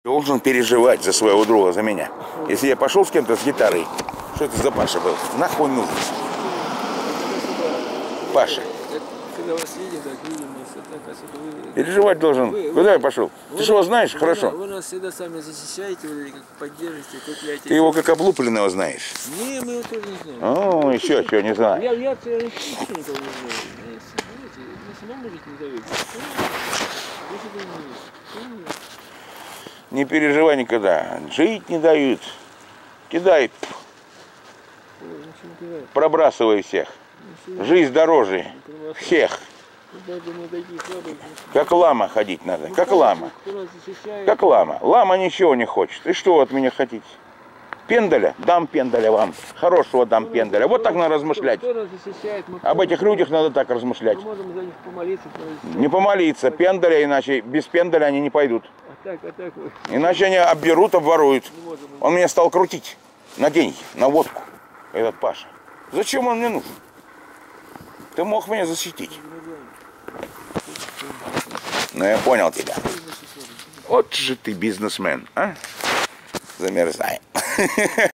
Должен переживать за своего друга, за меня. Если я пошел с кем-то с гитарой, что это за Паша был? Нахуй нужен? Паша. Когда вас видим, так видим, вы... Переживать должен. Куда я пошел? Ты что, знаешь? Хорошо. Вы нас всегда сами защищаете, вы как поддержите, укрепляете. Ты его как облупленного знаешь? Не, мы его тоже не знаем. О, еще что, не знаю. Я никого не знаю. На самому жить не дают. Не переживай никогда. Жить не дают. Кидай. Пробрасывай всех. Жизнь дороже всех. Как лама ходить надо. Как лама. Как лама. Лама ничего не хочет. И что от меня хотите? Пендаля? Дам пендаля вам. Хорошего дам пендаля. Вот так надо размышлять. Об этих людях надо так размышлять. Не помолиться. Пендаля, иначе без пендаля они не пойдут. Иначе они обберут, обворуют. Он меня стал крутить на деньги, на водку. Этот Паша. Зачем он мне нужен? Ты мог меня защитить. Ну, я понял тебя. Вот же ты бизнесмен, а? Замерзаем.